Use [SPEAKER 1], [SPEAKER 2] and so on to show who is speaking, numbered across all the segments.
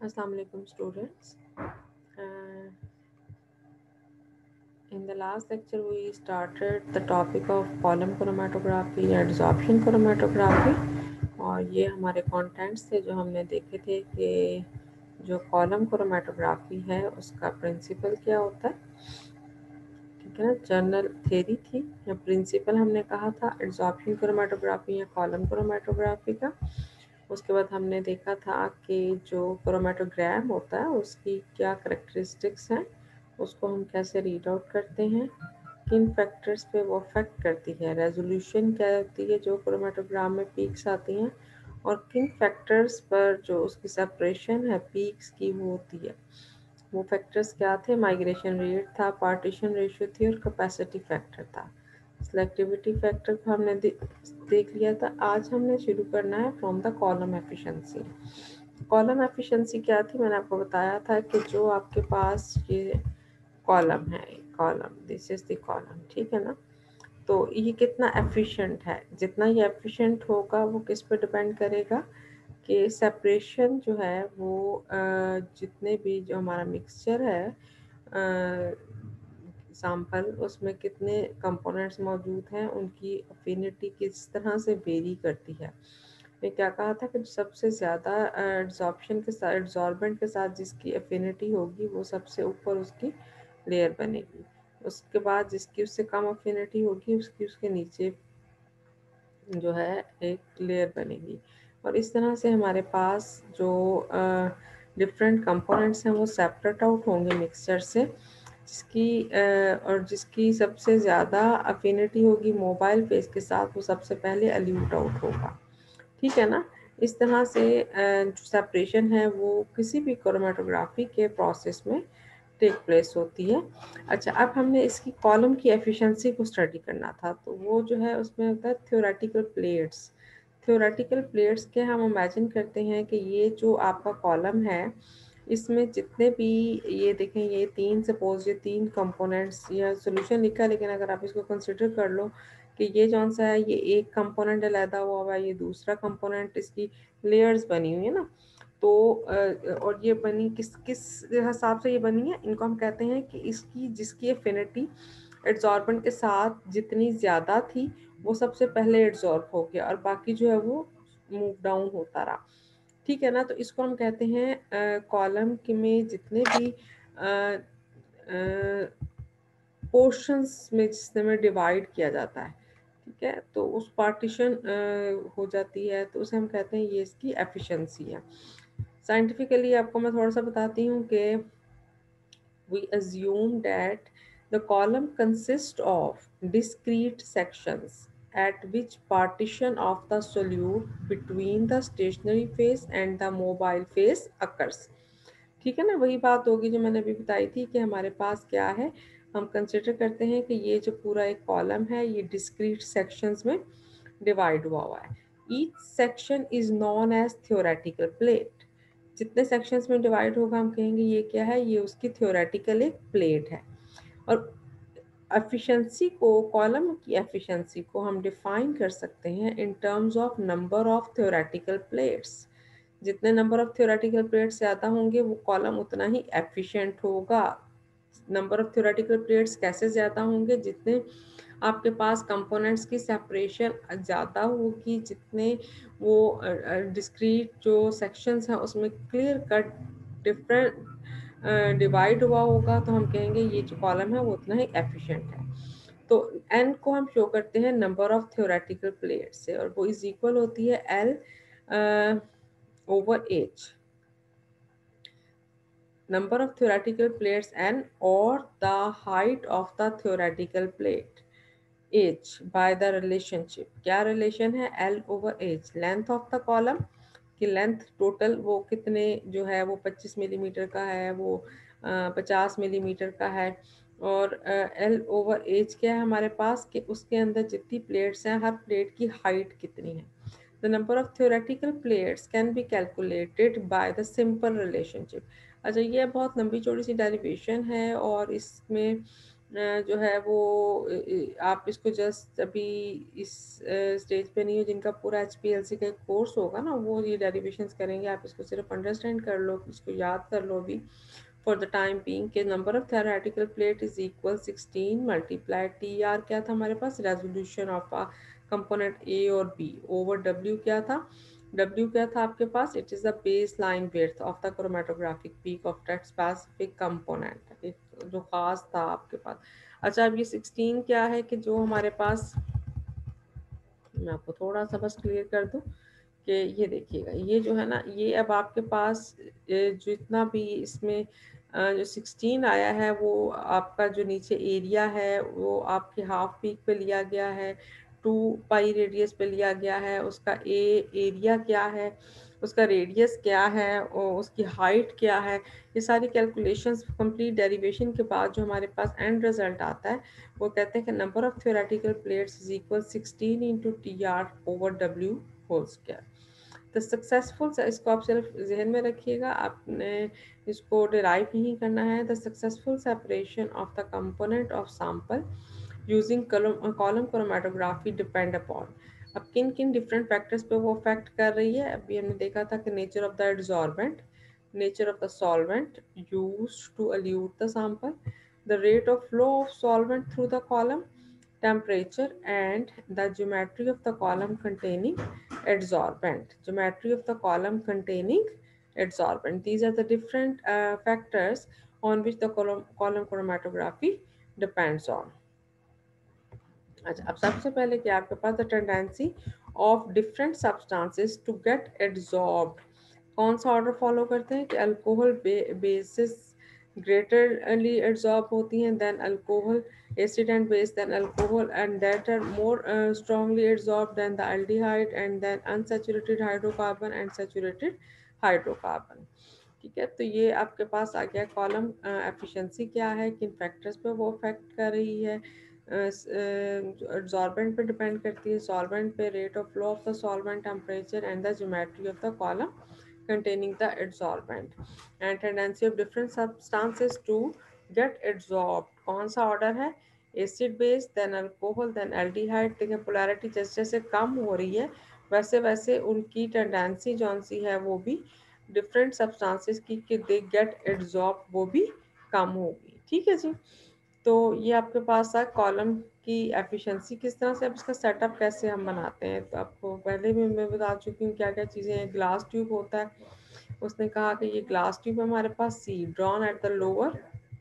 [SPEAKER 1] Assalamu alaikum students. In the last lecture we started the topic of column chromatography and absorption chromatography और ये हमारे contents थे जो हमने देखे थे कि जो column chromatography है उसका principle क्या होता है, ठीक है ना। जनरल थ्योरी थी या प्रिंसिपल हमने कहा था एब्जॉर्प्शन क्रोमेटोग्राफी या कॉलम क्रोमेटोग्राफी का। उसके बाद हमने देखा था कि जो क्रोमेटोग्राम होता है उसकी क्या करेक्टरिस्टिक्स हैं, उसको हम कैसे रीड आउट करते हैं, किन फैक्टर्स पे वो अफेक्ट करती है, रेजोल्यूशन क्या होती है जो क्रोमेटोग्राम में पीक्स आती हैं, और किन फैक्टर्स पर जो उसकी सेपरेशन है पीक्स की वो होती है। वो फैक्टर्स क्या थे, माइग्रेशन रेट था, पार्टीशन रेशियो थी और कैपेसिटी फैक्टर था। सिलेक्टिविटी फैक्टर को हमने देख लिया था। आज हमने शुरू करना है from the column efficiency. Column efficiency क्या थी, मैंने आपको बताया था कि जो आपके पास ये कॉलम है, column this is the column, ठीक है ना। तो ये कितना एफिशिएंट है, जितना ये एफिशिएंट होगा वो किस पे डिपेंड करेगा कि सेपरेशन जो है वो जितने भी जो हमारा मिक्सचर है सैंपल उसमें कितने कंपोनेंट्स मौजूद हैं, उनकी अफिनिटी किस तरह से वेरी करती है। मैं क्या कहा था कि सबसे ज़्यादा एब्जॉर्प्शन के साथ, एब्जॉर्बेंट के साथ जिसकी अफिनिटी होगी वो सबसे ऊपर उसकी लेयर बनेगी, उसके बाद जिसकी उससे कम अफिनिटी होगी उसकी उसके नीचे जो है एक लेयर बनेगी। और इस तरह से हमारे पास जो डिफरेंट कंपोनेंट्स हैं वो सेपरेट आउट होंगे मिक्सचर से, और जिसकी सबसे ज़्यादा अफिनिटी होगी मोबाइल फेस के साथ वो सबसे पहले एल्यूट आउट होगा, ठीक है ना। इस तरह से जो सेपरेशन है वो किसी भी क्रोमेटोग्राफी के प्रोसेस में टेक प्लेस होती है। अच्छा, अब हमने इसकी कॉलम की एफिशिएंसी को स्टडी करना था, तो वो जो है उसमें होता है थ्योरेटिकल प्लेट्स। थ्योरेटिकल प्लेट्स के हम इमेजिन करते हैं कि ये जो आपका कॉलम है इसमें जितने भी ये देखें, ये तीन, सपोज ये तीन कंपोनेंट्स, या सोल्यूशन लिखा है लेकिन अगर आप इसको कंसिडर कर लो कि ये जौन सा है ये एक कंपोनेंट अलहदा हुआ है, ये दूसरा कंपोनेंट, इसकी लेयर्स बनी हुई है ना। तो और ये बनी किस किस हिसाब से ये बनी है, इनको हम कहते हैं कि इसकी जिसकी एफिनिटी एड्जॉर्बेंट के साथ जितनी ज़्यादा थी वो सबसे पहले एड्जॉर्ब हो गया और बाकी जो है वो मूव डाउन होता रहा, ठीक है ना। तो इसको हम कहते हैं कॉलम में जितने भी पोर्शंस में जिसमें डिवाइड किया जाता है, ठीक है, तो उस पार्टीशन हो जाती है, तो उसे हम कहते हैं ये इसकी एफिशिएंसी है। साइंटिफिकली आपको मैं थोड़ा सा बताती हूँ कि we assume that the column consists of discrete sections at which partition of the solute between the stationary phase and the mobile phase occurs, ठीक है ना। वही बात होगी जो मैंने अभी बताई थी कि हमारे पास क्या है, हम कंसिडर करते हैं कि ये जो पूरा एक कॉलम है ये डिस्क्रीट सेक्शंस में डिवाइड हुआ है। Each section is known as theoretical plate. जितने सेक्शंस में डिवाइड होगा हम कहेंगे ये क्या है, ये उसकी थ्योरेटिकल एक प्लेट है। और एफिशिएंसी को, कॉलम की एफिशिएंसी को हम डिफाइन कर सकते हैं in terms of number of theoretical plates. जितने नंबर ऑफ थ्योरेटिकल प्लेट्स ज़्यादा होंगे वो कॉलम उतना ही एफिशिएंट होगा। नंबर ऑफ थ्योरेटिकल प्लेट्स कैसे ज़्यादा होंगे, जितने आपके पास कंपोनेंट्स की सेपरेशन ज़्यादा होगी, जितने वो डिस्क्रीट जो सेक्शंस हैं उसमें क्लियर कट डिफरेंट डिवाइड हुआ होगा, तो हम कहेंगे ये जो कॉलम है वो उतना ही एफिशिएंट है। तो n को हम शो करते हैं नंबर ऑफ थ्योरेटिकल प्लेट्स से, और वो इज इक्वल होती है L over H, number of theoretical plates n, or the height of the theoretical plate H by the relationship। क्या रिलेशन है, L over H, length of the column की length total वो कितने जो है वो 25 मिलीमीटर का है, वो 50 मिलीमीटर का है, और L over H क्या है हमारे पास कि उसके अंदर जितनी प्लेट्स हैं हर प्लेट की हाइट कितनी है। The number of theoretical plates can be calculated by the simple relationship। अच्छा, ये बहुत लंबी चौड़ी सी डेरिवेशन है और इसमें जो है वो आप इसको जस्ट अभी इस स्टेज पे नहीं हो, जिनका पूरा HPLC का एक कोर्स होगा ना, वो ये डेरिवेशंस करेंगे। आप इसको सिर्फ अंडरस्टैंड कर लो, इसको याद कर लो अभी फॉर द टाइम बीइंग के number of theoretical plate is equal 16 multiply TR क्या था हमारे पास, resolution of a component A और B ओवर W क्या था, W क्या था आपके पास, it is the base line width of the chromatographic peak of that specific component, एक जो खास था आपके पास। अच्छा अब ये 16 क्या है कि जो हमारे पास, मैं आपको थोड़ा सा बस क्लियर कर दूं कि ये देखिएगा, ये जो है ना, ये अब आपके पास जितना भी इसमें जो 16 आया है वो आपका जो नीचे एरिया है वो आपके हाफ पीक पे लिया गया है, 2 पाई रेडियस पे लिया गया है, उसका एरिया क्या है, उसका रेडियस क्या है और उसकी हाइट क्या है, ये सारी कैलकुलेशंस कंप्लीट डेरिवेशन के बाद जो हमारे पास एंड रिजल्ट आता है वो कहते हैं कि number of theoretical plates is equal 16 into TR over W whole square. तो सक्सेसफुल, इसको आप सिर्फ जहन में रखिएगा, आपने इसको डिराइव नहीं करना है। The successful separation of the component of sample using column chromatography depend upon, अब किन किन डिफरेंट फैक्टर्स पे वो अफेक्ट कर रही है। अभी हमने देखा था कि nature of the adsorbent, nature of the solvent used to elute the sample, the rate of flow of solvent through the column, temperature, and the geometry of the column containing adsorbent. Geometry of the column containing adsorbent. These are the different factors on which the column chromatography depends on. अच्छा अब सबसे पहले क्या आपके पास the tendency of different substances to get adsorbed, कौन सा order follow करते हैं कि अल्कोहल बेसिस ग्रेटरली एड्सॉर्ब होती हैं than alcohol, acid and base then alcohol, and that are more strongly adsorb than the aldehyde, and then unsaturated hydrocarbon and saturated hydrocarbon. ठीक है, तो ये आपके पास आ गया कॉलम एफिशिएंसी क्या है, किन फैक्टर्स पे वो अफेक्ट कर रही है, एब्जॉर्बेंट पे डिपेंड करती है, सॉल्वेंट पे, rate of flow of the solvent, temperature, and the geometry of the column containing the adsorbent, and tendency of different substances to get adsorbed, कौन सा ऑर्डर है, acid base then alcohol then aldehyde. देखिए polarity जैसे जैसे कम हो रही है वैसे वैसे उनकी टेंडेंसी जौन सी है वो भी डिफरेंट सब्सटेंसेस की कि दे गेट एड्सॉर्ब वो भी कम होगी। ठीक है जी, तो ये आपके पास है कॉलम की एफिशिएंसी किस तरह से। अब इसका सेटअप कैसे हम बनाते हैं, तो आपको पहले भी मैं बता चुकी हूँ क्या क्या चीज़ें हैं। ग्लास ट्यूब होता है, उसने कहा कि ये ग्लास ट्यूब हमारे पास see drawn at the lower,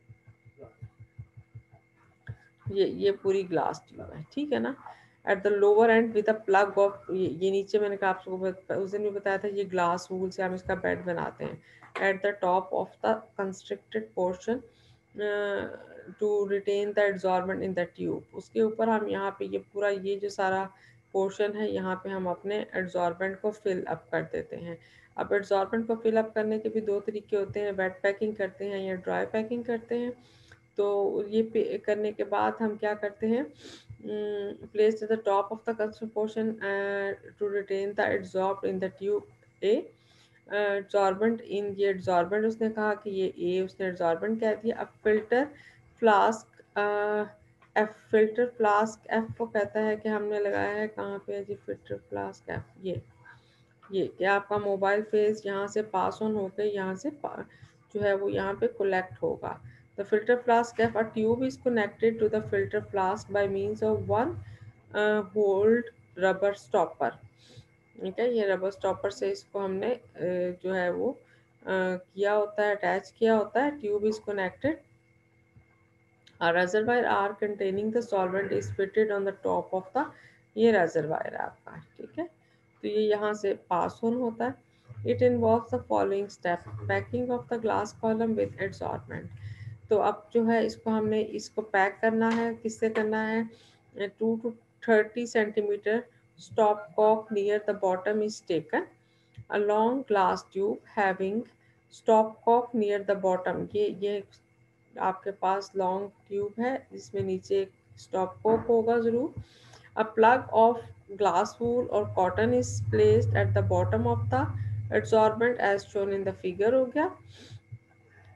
[SPEAKER 1] ये पूरी ग्लास ट्यूब है, ठीक है ना, at the lower end with a plug of, ये नीचे मैंने कहा आपको उस दिन भी बताया था, ये ग्लास वूल से हम इसका बेड बनाते हैं। At the top of the constricted portion to retain the adsorbent in the tube, उसके ऊपर हम यहाँ पे ये पूरा ये जो सारा पोर्शन है यहाँ पे हम अपने एड्सॉर्बेंट को फिल अप कर देते हैं। अब एड्सॉर्बेंट को फिल अप करने के भी दो तरीके होते हैं, वेट पैकिंग करते हैं या ड्राई पैकिंग करते हैं। तो ये करने के बाद हम क्या करते हैं, place the top of the construct portion to retain the adsorb in the tube a, adsorbent in, ये एड्सॉर्बेंट उसने कहा कि ये ए, उसने एड्सॉर्बेंट कह दिया। अब filter flask F, filter flask F को कहता है कि हमने लगाया है कहाँ पे है जी, फिल्टर फ्लास्क एफ, ये क्या आपका मोबाइल फेस यहाँ से पास ऑन होकर यहाँ से जो है वो यहाँ पे कलेक्ट होगा। The filter flask F, a tube is connected to the filter flask by means of one hold rubber stopper. ठीक है, ये रबर स्टॉपर से इसको हमने जो है वो किया होता है, अटैच किया होता है। Tube is connected, a reservoir are containing the solvent is fitted on the top of the, ये reservoir है आपका, ठीक है, तो ये यहाँ से पास ऑन होता है। It involve the following step, packing of the glass column with adsorbent, तो अब जो है इसको हमने इसको पैक करना है, किससे करना है, 2 to 30 centimeter stop cock near the bottom is taken, a long glass tube having stop cock near the bottom, ये आपके पास लॉन्ग ट्यूब है जिसमें नीचे एक स्टॉप कोक होगा ज़रूर। A plug of glass wool और cotton is placed at the bottom of the adsorbent as shown in the figure, हो गया।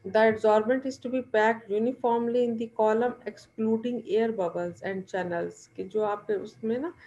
[SPEAKER 1] The adsorbent is to be packed uniformly in the column excluding air bubbles and channels, कि जो आपके उसमें ना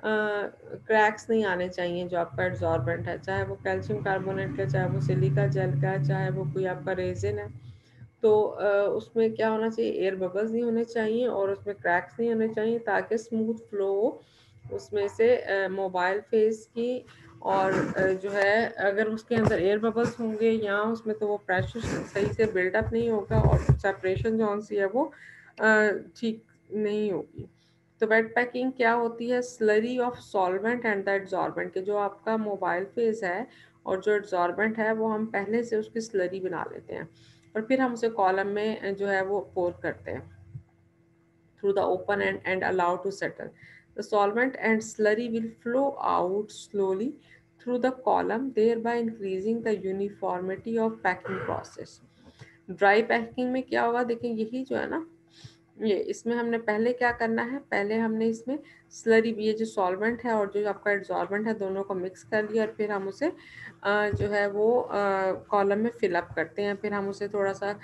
[SPEAKER 1] cracks नहीं आने चाहिए जो आपका एड्जॉर्बेंट है, चाहे वो कैल्शियम कार्बोनेट का, चाहे वो सिलिका जेल का, चाहे वो कोई आपका रेजिन है। तो उसमें क्या होना चाहिए, एयर बबल्स नहीं होने चाहिए और उसमें क्रैक्स नहीं होने चाहिए, ताकि स्मूथ फ्लो उसमें से मोबाइल फेस की। और जो है अगर उसके अंदर एयर बबल्स होंगे या उसमें, तो वो प्रेशर सही से बिल्डअप नहीं होगा और सेपरेशन जो सी है वो ठीक नहीं होगी। तो वेट पैकिंग क्या होती है, slurry of solvent and the adsorbent, के जो आपका मोबाइल फेस है और जो एड्जॉर्बेंट है वो हम पहले से उसकी स्लरी बना लेते हैं और फिर हम उसे कॉलम में जो है वो पोर करते हैं through the open end and allow to settle. The solvent and slurry will flow out slowly through the column, thereby increasing the uniformity of packing process. Dry packing में क्या होगा, देखिए यही जो है ना, ये इसमें हमने पहले क्या करना है, पहले हमने इसमें स्लरी भी, ये जो सॉल्वेंट है और जो आपका एड्जॉर्बेंट है दोनों को मिक्स कर लिया और फिर हम उसे जो है वो कॉलम में फिलअप करते हैं, फिर हम उसे थोड़ा सा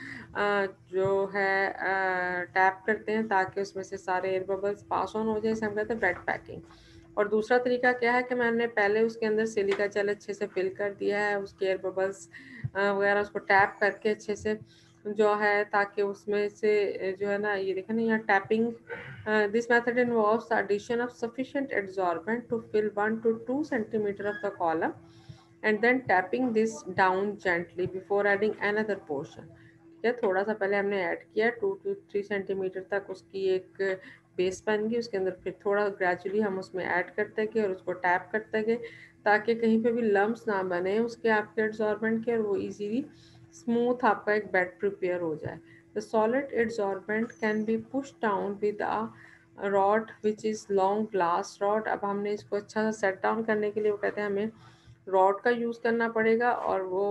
[SPEAKER 1] जो है टैप करते हैं ताकि उसमें से सारे एयर बबल्स पास ऑन हो जाए, इसे हम कहते हैं वेट पैकिंग। और दूसरा तरीका क्या है कि मैंने पहले उसके अंदर सिलिका जेल अच्छे से फिल कर दिया है, उसके एयर बबल्स वगैरह उसको टैप करके अच्छे से जो है, ताकि उसमें से जो है ना, ये देखें ना यहाँ tapping, this method involves the addition of sufficient adsorbent to fill 1 to 2 centimeter of the column and then tapping this down gently before adding another portion। ठीक है, थोड़ा सा पहले हमने ऐड किया 2 to 3 सेंटीमीटर तक उसकी एक बेस बन गई, उसके अंदर फिर थोड़ा ग्रेजुअली हम उसमें ऐड करते गए और उसको टैप करते गए ताकि कहीं पे भी लम्ब्स ना बने उसके आपके एड्सॉर्बेंट के, और वो इजीली स्मूथ आपका एक बेड प्रिपेयर हो जाए। The solid adsorbent can be push down with a rod which is long glass rod. अब हमने इसको अच्छा सा सेट डाउन करने के लिए वो कहते हैं हमें रॉड का यूज़ करना पड़ेगा, और वो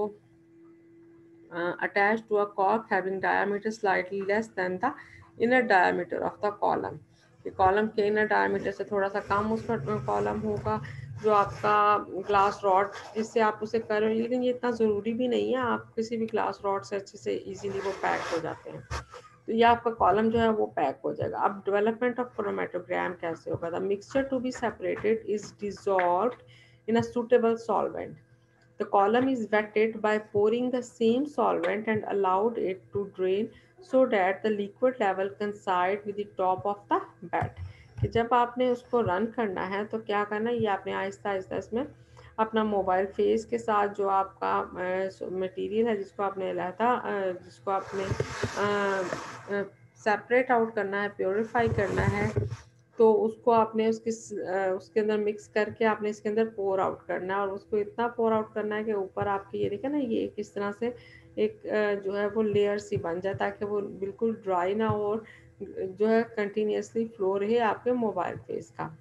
[SPEAKER 1] attached to a cork having diameter slightly less than the inner diameter of the column। कि कॉलम के इनर डायमीटर से थोड़ा सा कम उसका कॉलम होगा जो आपका ग्लास रॉड जिससे आप उसे कर रहे हैं, लेकिन ये इतना ज़रूरी भी नहीं है, आप किसी भी ग्लास रॉड से अच्छे से इजीली वो पैक हो जाते हैं। तो ये आपका कॉलम जो है वो पैक हो जाएगा। अब डेवलपमेंट ऑफ क्रोमेटोग्राम कैसे होगा, the mixture to be separated is dissolved in a suitable solvent. The column is wetted by pouring the same solvent and allowed it to drain so that the liquid level coincide with the top of the bed। कि जब आपने उसको run करना है तो क्या करना है, ये आपने आहिस्ता आहिस्ता इसमें अपना मोबाइल फेस के साथ जो आपका मटेरियल है जिसको आपने लहता जिसको आपने सेपरेट आउट करना है, प्योरीफाई करना है, तो उसको आपने उसके अंदर मिक्स करके आपने इसके अंदर पोर आउट करना है, और उसको इतना पोर आउट करना है कि ऊपर आपके ये देखें ना, ये किस तरह से एक जो है वो लेयर सी बन जाए ताकि वो बिल्कुल ड्राई ना हो और जो है कंटिन्यूसली फ्लो रहे आपके मोबाइल फेस का।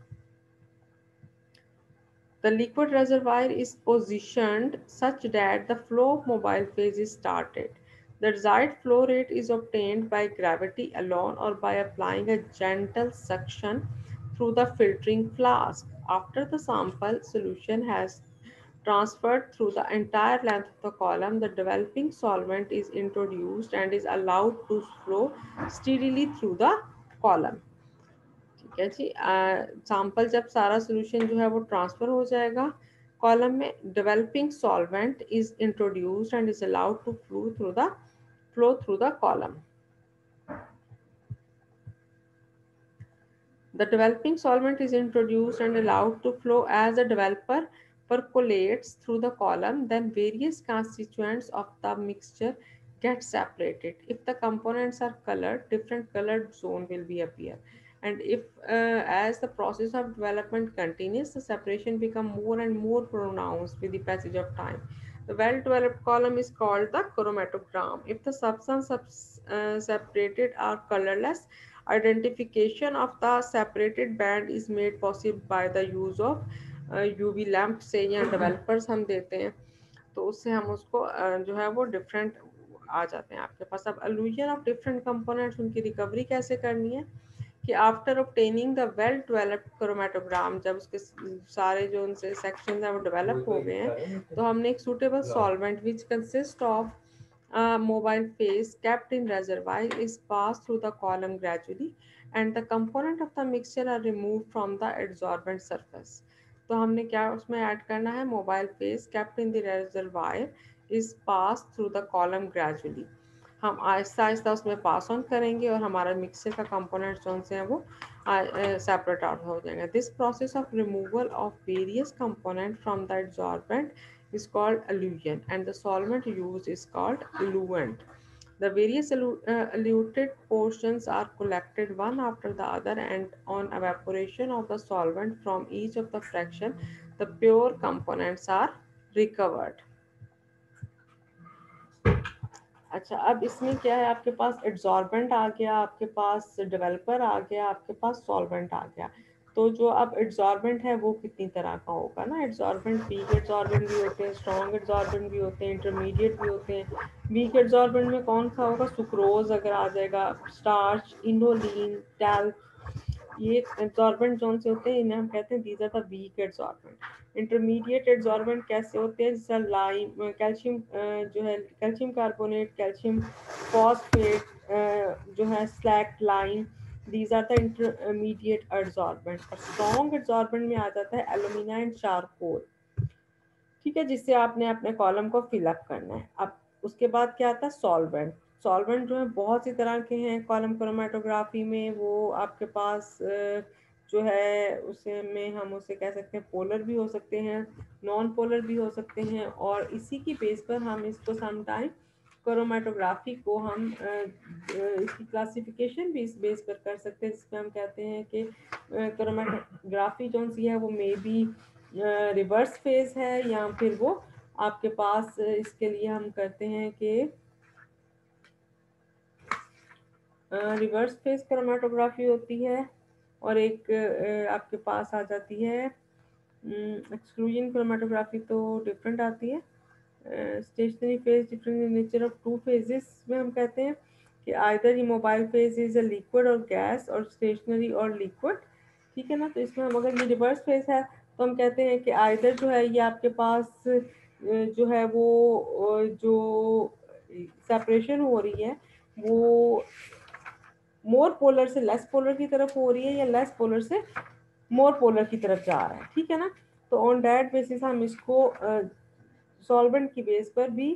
[SPEAKER 1] The liquid reservoir is positioned such that the flow of mobile phase is started. The desired flow rate is obtained by gravity alone or by applying a gentle suction through the filtering flask. After the sample solution has transferred through the entire length of the column, the developing solvent is introduced and is allowed to flow steadily through the column। ठीक है जी, sample जब सारा solution जो है वो transfer हो जाएगा column में, developing solvent is introduced and is allowed to flow through the column. The developing solvent is introduced and allowed to flow as the developer percolates through the column. Then various constituents of the mixture get separated. If the components are colored, different colored zone will be appear. And if as the process of development continues, the separation become more and more pronounced with the passage of time. The well-developed column is called the chromatogram. If the substance separated are colorless, identification of the separated band is made possible by the use of UV lamp से या developers हम देते हैं, तो उससे हम उसको जो है वो डिफरेंट आ जाते हैं आपके पास। अब अलूजन ऑफ डिफरेंट कंपोनेंट्स, उनकी रिकवरी कैसे करनी है कि after obtaining the well developed chromatogram, जब उसके सारे जो उनसे सेक्शन हैं वो डेवलप हो गए हैं, तो हमने एक suitable solvent which consist of A mobile phase kept in reservoir is passed through the column gradually and the component of the mixture are removed from the adsorbent surface. तो हमने क्या उसमें ऐड करना है, mobile phase kept in the reservoir is passed through the column gradually. हम आहिस्ता आहिस्ता उसमें pass on करेंगे और हमारा मिक्सर का कंपोनेंट्स जो से हैं वो सेपरेट आउट हो जाएंगे. This process of removal of various component from the adsorbent is called elution and the solvent used is called eluent. The various eluted portions are collected one after the other and on evaporation of the solvent from each of the fraction the pure components are recovered. अच्छा, अब इसमें क्या है, आपके पास adsorbent आ गया, आपके पास developer आ गया, आपके पास सॉल्वेंट आ गया. तो जो अब एड्सॉर्बेंट है वो कितनी तरह का होगा ना, एड्सॉर्बेंट वीक एड्सॉर्बेंट भी होते हैं, स्ट्रॉन्ग एड्सॉर्बेंट भी होते हैं, इंटरमीडिएट भी होते हैं. वीक एड्सॉर्बेंट में कौन सा होगा, सुक्रोज अगर आ जाएगा, स्टार्च, इनोलिन, टैल्क, ये एड्सॉर्बेंट जोन से होते हैं, इन्हें हम कहते हैं these are the weak adsorbent. Intermediate adsorbent कैसे होते हैं, जैसे लाइम, कैल्शियम जो है कैल्शियम कार्बोनेट, कैल्शियम फॉस्फेट जो है slaked lime, these are the intermediate adsorbent. और स्ट्रॉन्ग एड्सॉर्बेंट में आ जाता है एल्यूमिना एंड चारकोल, ठीक है, जिससे आपने अपने कॉलम को फिलअप करना है. अब उसके बाद क्या आता है, सॉल्वेंट. सॉल्वेंट जो है बहुत सी तरह के हैं कॉलम क्रोमेटोग्राफी में. वो आपके पास जो है उसे में हम उसे कह सकते हैं पोलर भी हो सकते हैं, नॉन पोलर भी हो सकते हैं, और इसी की बेस पर हम इसको समटाइम क्रोमेटोग्राफी को हम इसकी क्लासिफिकेशन भी इस बेस पर कर सकते हैं, जिसमें हम कहते हैं कि क्रोमेटोग्राफी जो सी है वो मे बी रिवर्स फेज है, या फिर वो आपके पास इसके लिए हम करते हैं कि रिवर्स फेज क्रोमेटोग्राफी होती है, और एक आपके पास आ जाती है एक्सक्लूजन क्रोमेटोग्राफी, तो डिफरेंट आती है. Stationary phase different in nature of two phases में हम कहते हैं कि either mobile phase is a liquid और गैस, और स्टेशनरी और लिक्विड, ठीक है ना. तो इसमें हम अगर ये रिवर्स फेज है तो हम कहते हैं कि आइदर जो है ये आपके पास जो है वो जो सेपरेशन हो रही है वो मोर पोलर से लेस पोलर की तरफ हो रही है, या लेस पोलर से मोर पोलर की तरफ जा रहा है, ठीक है ना. तो ऑन दैट बेसिस हम इसको सॉल्वेंट की बेस पर भी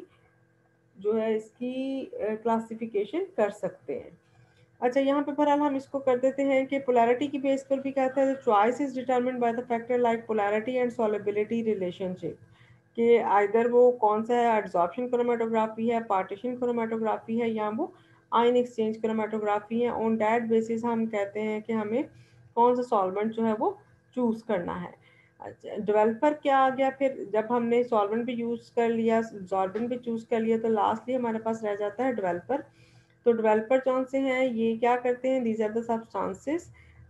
[SPEAKER 1] जो है इसकी क्लासिफिकेशन कर सकते हैं. अच्छा, यहाँ पे बहरहाल हम इसको कर देते हैं कि पोलैरिटी की बेस पर भी कहते हैं choice is determined by the factor like polarity and solubility relationship, कि आइदर वो कौन सा है, एड्सॉर्प्शन क्रोमेटोग्राफी है, पार्टीशन क्रोमेटोग्राफी है, या वो आयन एक्सचेंज क्रोमेटोग्राफी है. ऑन दैट बेसिस हम कहते हैं कि हमें कौन सा सॉल्वेंट जो है वो चूज करना है. अच्छा, डेवलपर क्या आ गया, फिर जब हमने सॉल्वेंट भी यूज कर लिया, सॉल्वेंट भी चूज कर लिया, तो लास्टली हमारे पास रह जाता है डेवलपर. तो डेवलपर कौन से हैं, ये क्या करते हैं, these are the substances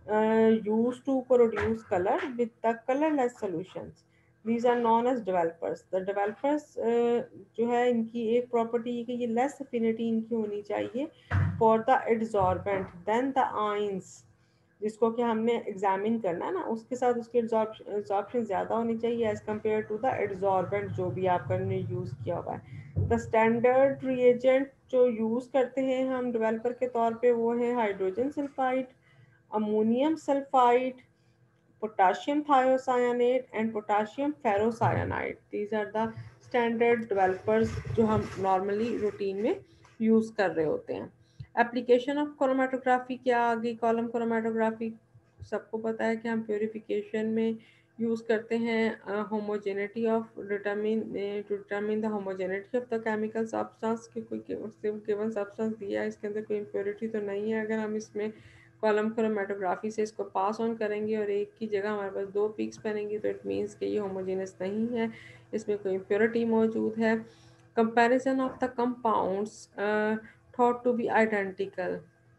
[SPEAKER 1] use to produce colour with the colourless solutions, these are known as developers. The developers जो है इनकी एक प्रॉपर्टी है कि ये लेस अफिनिटी इनकी होनी चाहिए for the adsorbent then the ions, जिसको कि हमने एग्जामिन करना है ना, उसके साथ उसकी एड्सॉर्प्शन ज़्यादा होनी चाहिए as compare to the adsorbent जो भी आपका ने यूज़ किया हुआ है. द स्टैंडर्ड रिएजेंट जो यूज़ करते हैं हम डेवलपर के तौर पे वो है hydrogen sulphide, ammonium sulphide, potassium thiocyanate and potassium ferrocyanide. These are the standard developers जो हम normally routine में use कर रहे होते हैं. एप्लीकेशन ऑफ क्रोमेटोग्राफी क्या आ गई, कॉलम क्रोमेटोग्राफी सबको पता है कि हम प्योरिफिकेशन में यूज़ करते हैं homogeneity of determine to determine the homogeneity of the chemical substance, कि कोई गिवन सब्सटेंस दिया है इसके अंदर कोई इम्प्योरिटी तो नहीं है. अगर हम इसमें कॉलम क्रोमेटोग्राफी से इसको पास ऑन करेंगे और एक की जगह हमारे पास दो पिक्स बनेंगी तो इट मीन्स कि ये होमोजेनस नहीं है, इसमें कोई इम्प्योरिटी मौजूद है. Comparison of the compounds thought to be identical.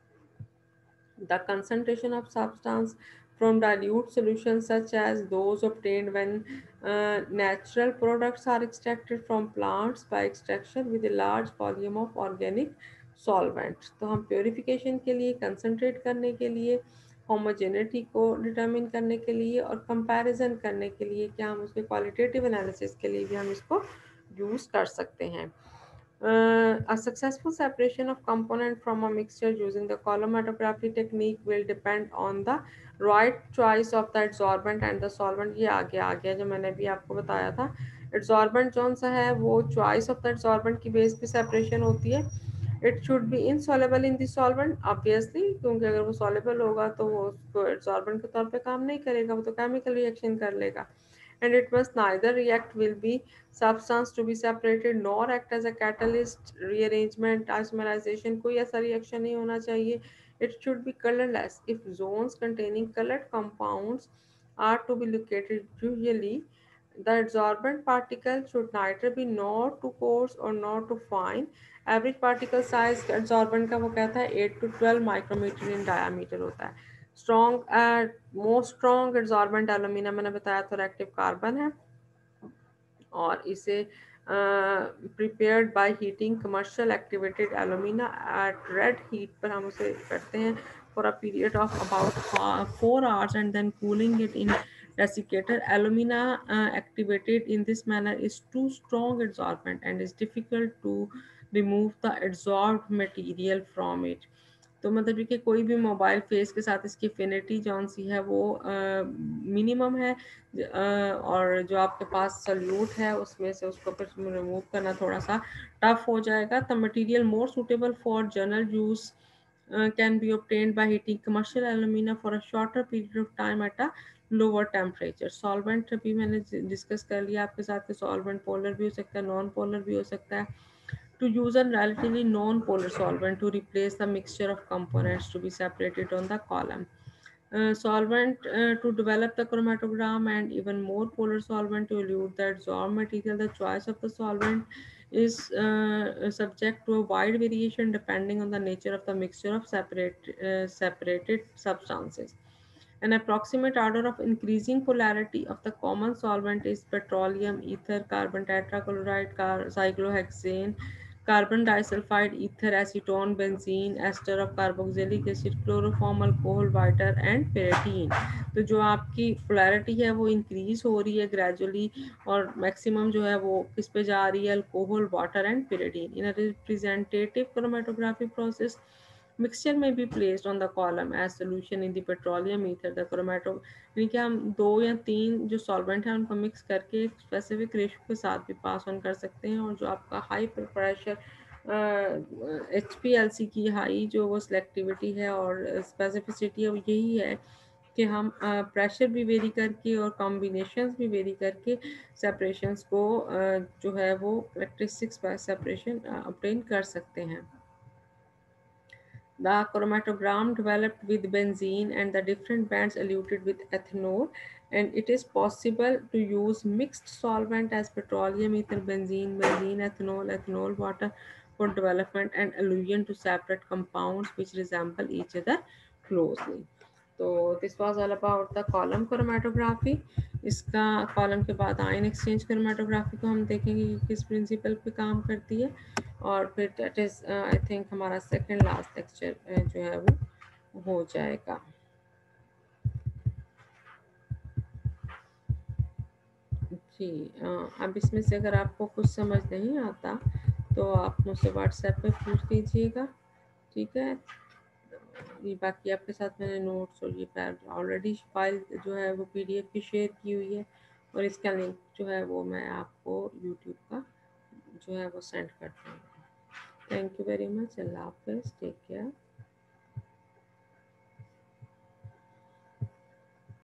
[SPEAKER 1] The concentration of substance from dilute solutions such as those obtained when natural products are extracted from plants by extraction with a large volume of organic solvent. तो हम purification के लिए, concentrate करने के लिए, homogeneity को determine करने के लिए और कंपैरिजन करने के लिए, क्या हम उसके क्वालिटेटिव एनालिसिस के लिए भी हम इसको यूज़ कर सकते हैं. A successful separation of component from a mixture using the chromatography technique will depend on the right choice of the adsorbent and the solvent. ये आगे आ गया जो मैंने अभी आपको बताया था। adsorbent कौन सा है, वो choice of the adsorbent की बेस पे separation होती है। It should be insoluble in the solvent obviously, क्योंकि अगर वो soluble होगा तो वो उसको adsorbent के तौर पे काम नहीं करेगा, वो तो chemical reaction कर लेगा। And it must neither react will be substance to be separated nor act as a catalyst, rearrangement, isomerization, कोई ऐसा reaction नहीं होना चाहिए। It should be colorless. If zones containing colored compounds are to be located, usually the adsorbent particle should neither be not too coarse or not too fine. Average particle size adsorbent का वो कहता है 8 to 12 micrometer in diameter होता है। Strong most strong absorbent alumina मैंने बताया तो reactive carbon है, और इसे prepared by heating commercial activated alumina at red heat पर हम उसे करते हैं for a period of about 4 hours and then cooling it in desiccator. Alumina activated in this manner is too strong adsorbent and is difficult to remove the adsorbed material from it. तो मतलब कि कोई भी mobile face के साथ इसकी फिनिटी जौन सी है वो मिनिमम है, और जो आपके पास सल्यूट है उसमें से उसको फिर रिमूव करना थोड़ा सा टफ हो जाएगा। The material more suitable for general use can be obtained by heating commercial alumina for a shorter period of time at a lower temperature. Solvent अभी मैंने डिस्कस कर लिया आपके साथ कि सॉल्वेंट पोलर भी हो सकता है, नॉन पोलर भी हो सकता है। To use a relatively non-polar solvent to replace the mixture of components to be separated on the column. Solvent to develop the chromatogram, and even more polar solvent to elute the adsorbed material. The choice of the solvent is subject to a wide variation depending on the nature of the mixture of separated substances. An approximate order of increasing polarity of the common solvent is petroleum, ether, carbon tetrachloride, cyclohexane, carbon disulfide, ether, acetone, benzene, ester of carboxylic acid, chloroform, alcohol, water and pyridine. तो जो आपकी polarity है वो increase हो रही है gradually, और maximum जो है वो किस पे जा रही है, alcohol, water and pyridine. In a representative chromatography process, mixture may be placed on the column as solution in the petroleum ether. The chromato यानी कि हम 2 या 3 जो सॉल्वेंट है उनको मिक्स करके एक स्पेसिफिक रेशो के साथ भी पास ऑन कर सकते हैं, और जो आपका हाई प्रेशर HPLC की हाई जो वो सिलेक्टिविटी है और स्पेसिफिसिटी है वो यही है कि हम प्रेशर भी वेरी करके और कॉम्बिनेशंस भी वेरी करके सेपरेशंस को जो है वो करेक्टरिस्टिक्स बाय सेपरेशन ऑब्टेन कर सकते हैं। The chromatogram developed with benzene and the different bands eluted with ethanol, and it is possible to use mixed solvent as petroleum, ether, benzene, ethanol, ethanol, water for development and elution to separate compounds which resemble each other closely. तो this was all about the column chromatography. इसका column के बाद ion exchange chromatography को हम देखेंगे कि किस principal पे काम करती है, और फिर दैट इज़ आई थिंक हमारा सेकंड लास्ट लेक्चर जो है वो हो जाएगा। जी अब इसमें से अगर आपको कुछ समझ नहीं आता तो आप मुझसे व्हाट्सएप पे पूछ लीजिएगा, ठीक है। ये बाकी आपके साथ मैंने नोट्स और ये ऑलरेडी फाइल जो है वो PDF की शेयर की हुई है, और इसका लिंक जो है वो मैं आपको यूट्यूब का जो है वो सेंड कर दूँगी। Thank you very much. Allah हाफिज़, टेक केयर।